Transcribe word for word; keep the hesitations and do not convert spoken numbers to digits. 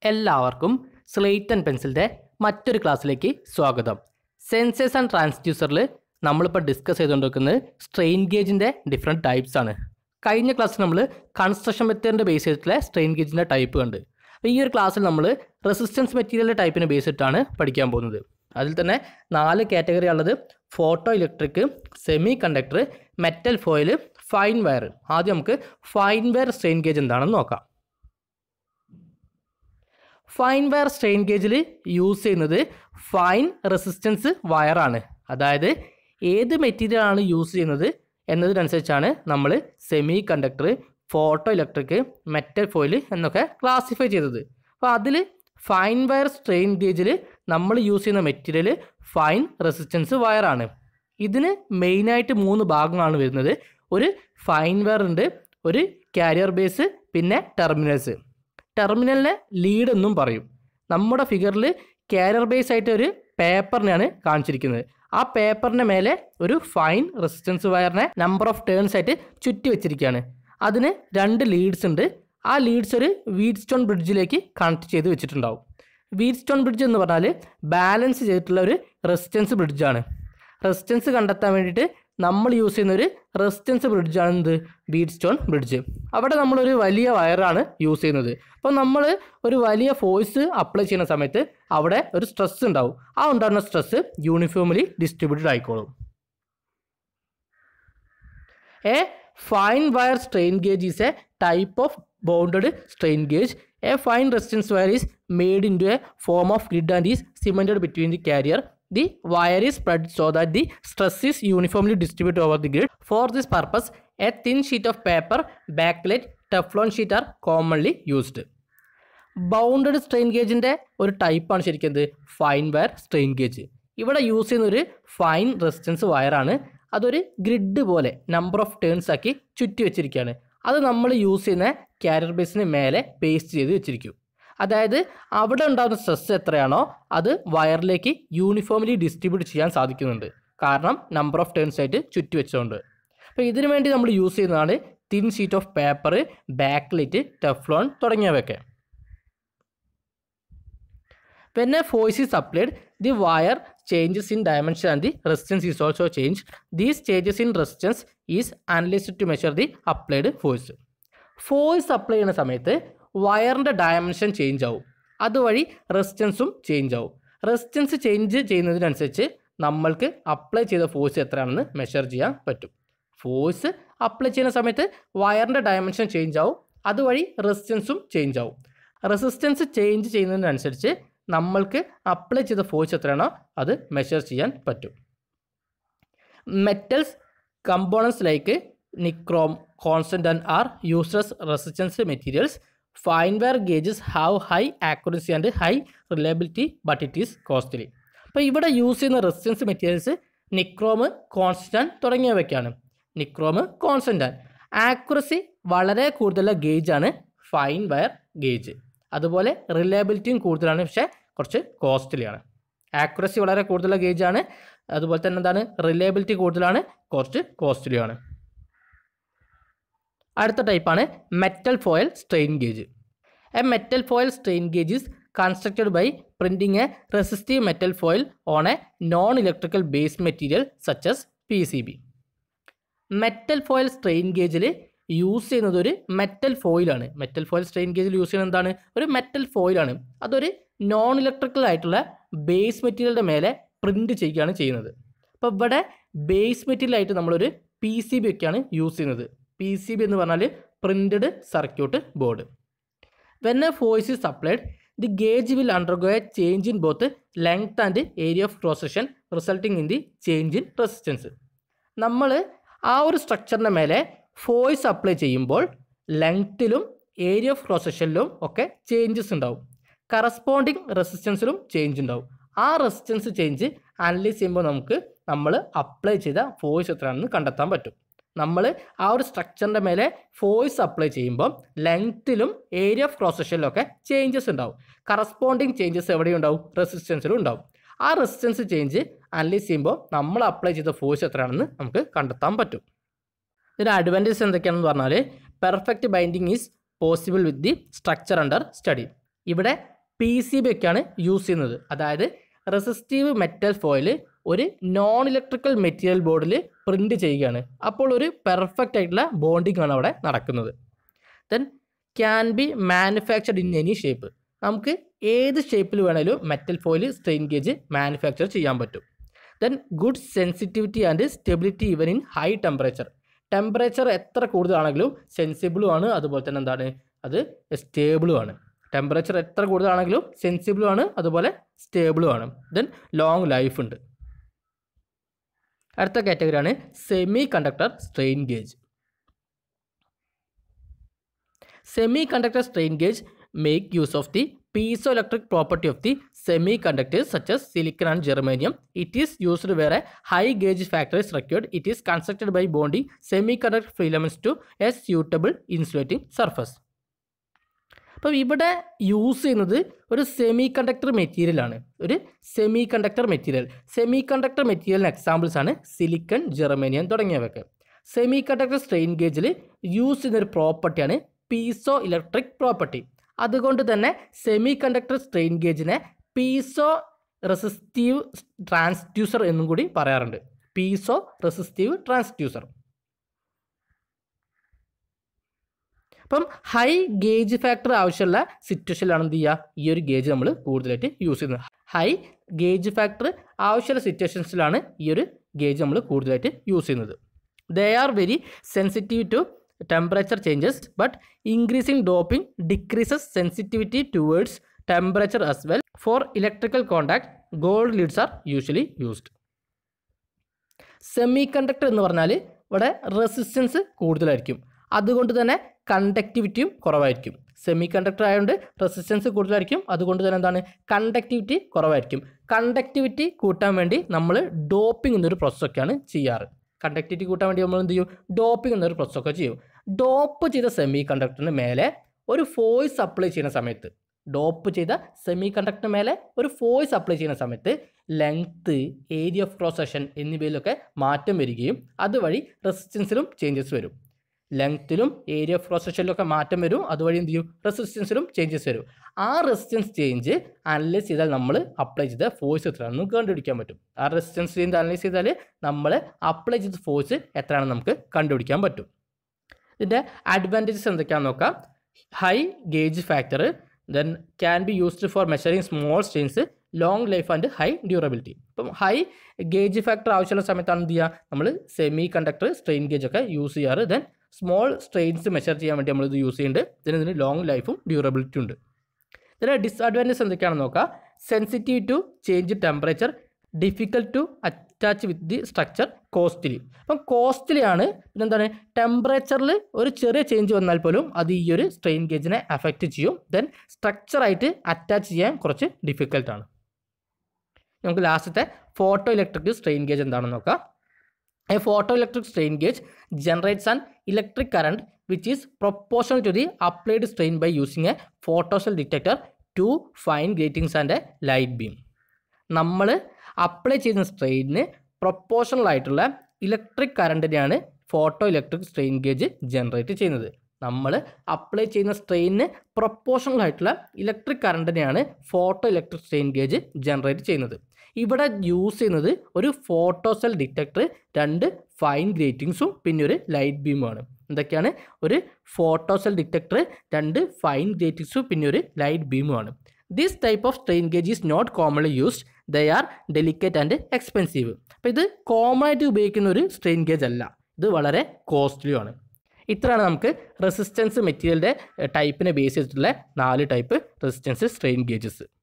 എല്ലാവർക്കും slate and പെൻസിലിൻ്റെ മറ്റൊരു ക്ലാസ്സിലേക്ക് സ്വാഗതം. സെൻസേഴ്സ് ആൻഡ് ട്രാൻസ്ഡ്യൂസറിൽ നമ്മളിപ്പോൾ ഡിസ്കസ് ചെയ്തുകൊണ്ടിരിക്കുന്നത് സ്ട്രെയിൻ ഗേജിൻ്റെ ഡിഫറെൻറ്റ് ടൈപ്സ് ആണ്. കഴിഞ്ഞ ക്ലാസ്സിൽ നമ്മൾ കൺസ്ട്രക്ഷൻ മെത്തേഡിൻ്റെ ബേസ് ചെയ്തിട്ടുള്ള സ്ട്രെയിൻ ഗേജിൻ്റെ ടൈപ്പ് കണ്ട്. അപ്പോൾ ഈ ഒരു ക്ലാസ്സിൽ നമ്മൾ റെസിസ്റ്റൻസ് മെറ്റീരിയലിൻ്റെ ടൈപ്പിനെ ബേസ് ചെയ്തിട്ടാണ് പഠിക്കാൻ പോകുന്നത്. അതിൽ തന്നെ നാല് കാറ്റഗറി ഉള്ളത്: photo electric, semi conductor, metal foil, fine wire. ആദ്യം നമുക്ക് ഫൈൻ വയർ സ്ട്രെയിൻ ഗേജ് എന്താണെന്ന് നോക്കാം. ഫൈൻ വയർ സ്ട്രെയിൻ ഗേജിൽ യൂസ് ചെയ്യുന്നത് ഫൈൻ റെസിസ്റ്റൻസ് വയറാണ്. അതായത് ഏത് മെറ്റീരിയലാണ് യൂസ് ചെയ്യുന്നത് എന്നതിനനുസരിച്ചാണ് നമ്മൾ semi conductor, photo electric, metal foil എന്നൊക്കെ ക്ലാസിഫൈ ചെയ്തത്. അപ്പോൾ അതിൽ ഫൈൻ വയർ സ്ട്രെയിൻ ഗേജിൽ നമ്മൾ യൂസ് ചെയ്യുന്ന മെറ്റീരിയൽ ഫൈൻ റെസിസ്റ്റൻസ് വയറാണ്. ഇതിന് മെയിനായിട്ട് മൂന്ന് ഭാഗങ്ങളാണ് വരുന്നത്. ഒരു ഫൈൻ വയർ ഉണ്ട്, ഒരു കാരിയർ ബേസ്, പിന്നെ ടെർമിനൽസ്. ടെർമിനലിനെ ലീഡ് എന്നും പറയും. നമ്മുടെ ഫിഗറിൽ കാരിയർ ബേസ് ആയിട്ട് ഒരു പേപ്പറിനെയാണ് കാണിച്ചിരിക്കുന്നത്. ആ പേപ്പറിൻ്റെ മേലെ ഒരു ഫൈൻ റെസിസ്റ്റൻസ് വയറിനെ നമ്പർ ഓഫ് ടേൺസ് ആയിട്ട് ചുറ്റി വെച്ചിരിക്കുകയാണ്. അതിന് രണ്ട് ലീഡ്സ് ഉണ്ട്. ആ ലീഡ്സ് ഒരു വീറ്റ് സ്റ്റോൺ ബ്രിഡ്ജിലേക്ക് കണക്ട് ചെയ്ത് വെച്ചിട്ടുണ്ടാവും. വീറ്റ് സ്റ്റോൺ ബ്രിഡ്ജ് എന്ന് പറഞ്ഞാൽ ബാലൻസ് ചെയ്തിട്ടുള്ള ഒരു റെസിസ്റ്റൻസ് ബ്രിഡ്ജാണ്. റെസിസ്റ്റൻസ് കണ്ടെത്താൻ വേണ്ടിയിട്ട് നമ്മൾ യൂസ് ചെയ്യുന്ന ഒരു റെസിസ്റ്റൻസ് ബ്രിഡ്ജാണ് എന്ത് വീറ്റ് സ്റ്റോൺ ബ്രിഡ്ജ്. അവിടെ നമ്മളൊരു വലിയ വയറാണ് യൂസ് ചെയ്യുന്നത്. അപ്പോൾ നമ്മൾ ഒരു വലിയ ഫോഴ്സ് അപ്ലൈ ചെയ്യുന്ന സമയത്ത് അവിടെ ഒരു സ്ട്രെസ് ഉണ്ടാവും. ആ ഉണ്ടാകുന്ന സ്ട്രെസ് യൂണിഫോംലി ഡിസ്ട്രിബ്യൂട്ടഡ് ആയിക്കോളും. A fine wire strain gauge is a type of bounded strain gauge. A fine resistance wire is made into a form of grid and is cemented between the carrier. The wire is spread so that the stress is uniformly distributed over the grid. For this purpose, a thin sheet of paper, backlight, Teflon sheet are commonly used. Bounded strain ഗേജിൻ്റെ ഒരു ടൈപ്പാണ് ശരിക്കും എന്ത് fine wire strain gauge. ഇവിടെ use ചെയ്യുന്ന ഒരു fine resistance വയറാണ്. അതൊരു grid പോലെ നമ്പർ ഓഫ് ടേൺസ് ആക്കി ചുറ്റി വെച്ചിരിക്കുകയാണ്. അത് നമ്മൾ യൂസ് ചെയ്യുന്ന കാരിയർ ബേസിന് മേലെ പേസ്റ്റ് ചെയ്ത് വെച്ചിരിക്കും. അതായത് അവിടെ ഉണ്ടാകുന്ന സ്ട്രെസ് എത്രയാണോ അത് വയറിലേക്ക് യൂണിഫോംലി ഡിസ്ട്രിബ്യൂട്ട് ചെയ്യാൻ സാധിക്കുന്നുണ്ട്. കാരണം നമ്പർ ഓഫ് ടേൺസ് ആയിട്ട് ചുറ്റി വെച്ചുകൊണ്ട്. അപ്പോൾ ഇതിനു വേണ്ടി നമ്മൾ യൂസ് ചെയ്യുന്നതാണ് thin sheet of paper, bakelite, Teflon തുടങ്ങിയവയൊക്കെ. When a force is applied, the wire changes in dimension and the resistance is also changed. These changes in resistance is analyzed to measure the applied force. Force apply ചെയ്യുന്ന സമയത്ത് വയറിൻ്റെ dimension change ആവും. അതുവഴി റെസിസ്റ്റൻസും change ആവും. Resistance change ചെയ്യുന്നതിനനുസരിച്ച് നമ്മൾക്ക് apply ചെയ്ത force എത്രയാണെന്ന് മെഷർ ചെയ്യാൻ പറ്റും. ഫോഴ്സ് അപ്ലൈ ചെയ്യുന്ന സമയത്ത് വയറിൻ്റെ ഡയമെൻഷൻ ചേഞ്ച് ആവും. അതുവഴി റെസിസ്റ്റൻസും ചേഞ്ച് ആവും. റെസിസ്റ്റൻസ് ചേഞ്ച് ചെയ്യുന്നതിനനുസരിച്ച് നമ്മൾക്ക് അപ്ലൈ ചെയ്ത ഫോഴ്സ് എത്രയാണോ അത് മെഷർ ചെയ്യാൻ പറ്റും. Metals components like nichrome, constant and are used as resistance materials. Fine wire gauges have high accuracy and high reliability but it is costly. അപ്പോൾ ഇവിടെ യൂസ് ചെയ്യുന്ന റെസിസ്റ്റൻസ് മെറ്റീരിയൽസ് നിക്രോമ്, കോൺസ്റ്റന്റ് തുടങ്ങിയവയ്ക്കാണ്. Nichrome, constant. Accuracy വളരെ കൂടുതലുള്ള ഗേജാണ് fine wire gauge. അതുപോലെ റിലയബിലിറ്റിയും കൂടുതലാണ്, പക്ഷേ കുറച്ച് കോസ്റ്റ്ലിയാണ്. ആക്യുറസി വളരെ കൂടുതലുള്ള ഗേജാണ്, അതുപോലെ തന്നെ എന്താണ് റിലയബിലിറ്റി കൂടുതലാണ്, കുറച്ച് കോസ്റ്റ്ലിയാണ്. അടുത്ത ടൈപ്പാണ് metal foil strain gauge. A metal foil strain gauge is constructed by printing a resistive metal foil on a non electrical base material such as P C B. Metal foil strain ഗേജിൽ use ചെയ്യുന്നത് ഒരു metal ഫോയിലാണ്. Metal foil strain ഗേജിൽ use ചെയ്യുന്നത് എന്താണ്? ഒരു metal ഫോയിലാണ്. അതൊരു non electrical ആയിട്ടുള്ള ബേസ് മെറ്റീരിയലിൻ്റെ മേലെ പ്രിൻറ്റ് ചെയ്യുകയാണ് ചെയ്യുന്നത്. അപ്പോൾ ഇവിടെ ബേസ് മെറ്റീരിയൽ ആയിട്ട് നമ്മളൊരു പി സി ബി ഒക്കെയാണ് യൂസ് ചെയ്യുന്നത്. പി സി ബി എന്ന് പറഞ്ഞാൽ printed circuit board. When a force is applied, the gauge will undergo a change in both length and area of cross section resulting in the change in resistance. നമ്മൾ ആ ഒരു സ്ട്രക്ചറിൻ്റെ മേലെ force apply ചെയ്യുമ്പോൾ ലെങ്ത്തിലും area of cross സെക്ഷനിലും ഒക്കെ changes ഉണ്ടാവും. കറസ്പോണ്ടിങ് റെസിസ്റ്റൻസിലും ചേഞ്ച് ഉണ്ടാവും. ആ റെസിസ്റ്റൻസ് ചേഞ്ച് അനലൈസ് ചെയ്യുമ്പോൾ നമുക്ക് നമ്മൾ അപ്ലൈ ചെയ്ത ഫോഴ്സ് എത്രയാണെന്ന് കണ്ടെത്താൻ പറ്റും. നമ്മൾ ആ ഒരു സ്ട്രക്ചറിൻ്റെ മേലെ ഫോഴ്സ് അപ്ലൈ ചെയ്യുമ്പോൾ ലെങ്ത്തിലും ഏരിയ ഓഫ് ക്രോസ് സെക്ഷനിലും ഒക്കെ ചേഞ്ചസ് ഉണ്ടാവും. കറസ്പോണ്ടിങ് ചേഞ്ചസ് എവിടെയും ഉണ്ടാവും? റെസിസ്റ്റൻസിലും ഉണ്ടാവും. ആ റെസിസ്റ്റൻസ് ചേഞ്ച് അനലൈസ് ചെയ്യുമ്പോൾ നമ്മൾ അപ്ലൈ ചെയ്ത ഫോഴ്സ് എത്രയാണെന്ന് നമുക്ക് കണ്ടെത്താൻ പറ്റും. ഇതിൻ്റെ അഡ്വാൻറ്റേജ് എന്തൊക്കെയാണെന്ന് പറഞ്ഞാൽ perfect binding is possible with the structure under study. ഇവിടെ പി സി ബി ഒക്കെയാണ് യൂസ് ചെയ്യുന്നത്. അതായത് റെസിസ്റ്റീവ് മെറ്റൽ ഫോയിൽ ഒരു നോൺ ഇലക്ട്രിക്കൽ മെറ്റീരിയൽ ബോർഡിൽ പ്രിൻറ്റ് ചെയ്യുകയാണ്. അപ്പോൾ ഒരു പെർഫെക്റ്റ് ആയിട്ടുള്ള ബോണ്ടിങ് ആണ് അവിടെ നടക്കുന്നത്. Then can be manufactured in any shape. നമുക്ക് ഏത് ഷേപ്പിൽ വേണമെങ്കിലും metal foil strain gauge manufacture ചെയ്യാൻ പറ്റും. Then good sensitivity and stability even in high temperature. Temperature എത്ര കൂടുതലാണെങ്കിലും സെൻസിബിളും ആണ്, അതുപോലെ തന്നെ എന്താണ് അത് സ്റ്റേബിളും ആണ്. ടെമ്പറേച്ചർ എത്ര കൂടുതലാണെങ്കിലും സെൻസിബിളും ആണ്, അതുപോലെ സ്റ്റേബിളും ആണ്. ദെൻ ലോങ് ലൈഫ് ഉണ്ട്. അടുത്ത കാറ്റഗറിയാണ് semi conductor strain gauge. Semi conductor strain gauge make use of the piezoelectric property of the semiconductors such as silicon and germanium. It is used where a high gauge factor is required. It is constructed by bonding semiconductor filaments to a suitable insulating surface. അപ്പോൾ ഇവിടെ use ചെയ്യുന്നത് ഒരു semi conductor material ആണ്. ഒരു semi conductor material semi conductor മെറ്റീരിയലിന് examples ആണ് silicon, germanium തുടങ്ങിയവയൊക്കെ. Semi conductor strain ഗേജിൽ യൂസ് ചെയ്യുന്നൊരു പ്രോപ്പർട്ടിയാണ് പീസോ ഇലക്ട്രിക് പ്രോപ്പർട്ടി. അതുകൊണ്ട് തന്നെ സെമി കണ്ടക്ടർ സ്ട്രെയിൻ ഗേജിനെ പീസോ റെസിസ്റ്റീവ് ട്രാൻസ്ഡ്യൂസർ എന്നും കൂടി പറയാറുണ്ട്. Piezo resistive transducer. അപ്പം ഹൈ ഗേജ് ഫാക്ടർ ആവശ്യമുള്ള സിറ്റുവേഷനിലാണ് എന്ത് ചെയ്യുക, ഈ ഒരു ഗേജ് നമ്മൾ കൂടുതലായിട്ട് യൂസ് ചെയ്യുന്നത്. ഹൈ ഗേജ് ഫാക്ടർ ആവശ്യമുള്ള സിറ്റുവേഷൻസിലാണ് ഈ ഒരു ഗേജ് നമ്മൾ കൂടുതലായിട്ട് യൂസ് ചെയ്യുന്നത്. They are very sensitive to temperature changes, but increasing doping decreases sensitivity towards temperature as well. For electrical contact, gold leads are usually used. Semiconductor എന്ന് പറഞ്ഞാൽ ഇവിടെ റെസിസ്റ്റൻസ് കൂടുതലായിരിക്കും, അതുകൊണ്ട് തന്നെ കണ്ടക്ടിവിറ്റിയും കുറവായിരിക്കും. സെമി കണ്ടക്ടർ ആയതുകൊണ്ട് റെസിസ്റ്റൻസ് കൂടുതലായിരിക്കും, അതുകൊണ്ട് തന്നെ എന്താണ് കണ്ടക്ടിവിറ്റി കുറവായിരിക്കും. കണ്ടക്ടിവിറ്റി കൂട്ടാൻ വേണ്ടി നമ്മൾ ഡോപ്പിംഗ് എന്നൊരു പ്രോസസ്സൊക്കെയാണ് ചെയ്യാറ്. കണ്ടക്ടിവിറ്റി കൂട്ടാൻ വേണ്ടി നമ്മൾ എന്ത് ചെയ്യും, ഡോപ്പിംഗ് എന്നൊരു പ്രോസസ്സൊക്കെ ചെയ്യും. ഡോപ്പ് ചെയ്ത സെമി കണ്ടക്ടറിന് മേലെ ഒരു ഫോഴ്സ് അപ്ലൈ ചെയ്യുന്ന സമയത്ത് ഡോപ്പ് ചെയ്ത സെമി കണ്ടക്ടറിന് മേലെ ഒരു ഫോഴ്സ് അപ്ലൈ ചെയ്യുന്ന സമയത്ത് length, area of cross section എന്നിവയിലൊക്കെ മാറ്റം വരികയും അതുവഴി റെസിസ്റ്റൻസിലും ചേഞ്ചസ് വരും. ലെങ്ത്തിലും ഏരിയ ഓഫ് ക്രോസ് സെക്ഷനിലൊക്കെ മാറ്റം വരും, അതുവഴി എന്ത് ചെയ്യും, റെസിസ്റ്റൻസിലും ചേഞ്ചസ് വരും. ആ റെസിസ്റ്റൻസ് ചേഞ്ച് അനലൈസ് ചെയ്താൽ നമ്മൾ അപ്ലൈ ചെയ്ത ഫോഴ്സ് എത്രയാണെന്ന് നമുക്ക് കണ്ടുപിടിക്കാൻ പറ്റും. ആ റെസിസ്റ്റൻസ് ചേഞ്ച് അനലൈസ് ചെയ്താൽ നമ്മൾ അപ്ലൈ ചെയ്ത ഫോഴ്സ് എത്രയാണെന്ന് നമുക്ക് കണ്ടുപിടിക്കാൻ പറ്റും. ഇതിൻ്റെ അഡ്വാൻറ്റേജസ് എന്തൊക്കെയാണെന്ന് നോക്കാം. High gauge factor, then can be used for measuring small strains, long life and high durability. ഇപ്പം ഹൈ ഗേജ് ഫാക്ടർ ആവശ്യമുള്ള സമയത്താണ് എന്ത് ചെയ്യുക, നമ്മൾ സെമി കണ്ടക്ടർ സ്ട്രെയിൻ ഗേജ് ഒക്കെ യൂസ് ചെയ്യാറ്. ദെൻ സ്മോൾ സ്ട്രെയിൻസ് മെഷർ ചെയ്യാൻ വേണ്ടി നമ്മളിത് യൂസ് ചെയ്യുന്നുണ്ട്. ഇതിന് ഇതിന് ലോങ് ലൈഫും ഡ്യൂറബിലിറ്റി ഉണ്ട്. ഇതിന് ഡിസ്അഡ്വാൻറ്റേജ് എന്തൊക്കെയാണെന്ന് നോക്കാം. Sensitive to change temperature, difficult to attach with the structure, costly. അപ്പം കോസ്റ്റ്ലി ആണ്. പിന്നെന്താണ്, ടെമ്പറേച്ചറിൽ ഒരു ചെറിയ ചേഞ്ച് വന്നാൽ പോലും അത് ഈ ഒരു സ്ട്രെയിൻ ഗേജിനെ അഫക്റ്റ് ചെയ്യും. ദെൻ സ്ട്രക്ചറായിട്ട് അറ്റാച്ച് ചെയ്യാൻ കുറച്ച് ഡിഫിക്കൽട്ടാണ്. നമുക്ക് ലാസ്റ്റത്തെ ഫോട്ടോ ഇലക്ട്രിക് സ്ട്രെയിൻ ഗേജ് എന്താണെന്ന് നോക്കാം. A photoelectric strain gauge generates an electric current which is proportional to the applied strain by using a photocell detector, two fine gratings and a light beam. നമ്മൾ apply ചെയ്യുന്ന സ്ട്രെയിനിന് proportional ആയിട്ടുള്ള electric കറണ്ടിനെയാണ് photo electric strain gauge generate ചെയ്യുന്നത്. നമ്മൾ apply ചെയ്യുന്ന സ്ട്രെയിനിന് proportional ആയിട്ടുള്ള ഇലക്ട്രിക് കറണ്ടിനെയാണ് photo electric strain gauge generate ചെയ്യുന്നത്. ഇവിടെ യൂസ് ചെയ്യുന്നത് ഒരു ഫോട്ടോസെൽ ഡിറ്റക്ടർ, രണ്ട് ഫൈൻ ഗ്രേറ്റിങ്സും പിന്നെ ഒരു ലൈറ്റ് ബീമുമാണ്. എന്തൊക്കെയാണ്, ഒരു ഫോട്ടോസെൽ ഡിറ്റക്ടർ, രണ്ട് ഫൈൻ ഗ്രേറ്റിങ്സും പിന്നെ ഒരു ലൈറ്റ് ബീമുമാണ്. This type of strain gauge is not commonly used, they are delicate and expensive. അപ്പോൾ ഇത് കോമൺ ആയിട്ട് ഉപയോഗിക്കുന്ന ഒരു സ്ട്രെയിൻ ഗേജ് അല്ല, ഇത് വളരെ കോസ്റ്റ്ലിയാണ്. ഇത്രയാണ് നമുക്ക് റെസിസ്റ്റൻസ് മെറ്റീരിയലിൻ്റെ ടൈപ്പിനെ ബേസ് ചെയ്തിട്ടുള്ള നാല് ടൈപ്പ് റെസിസ്റ്റൻസ് സ്ട്രെയിൻ ഗേജസ്.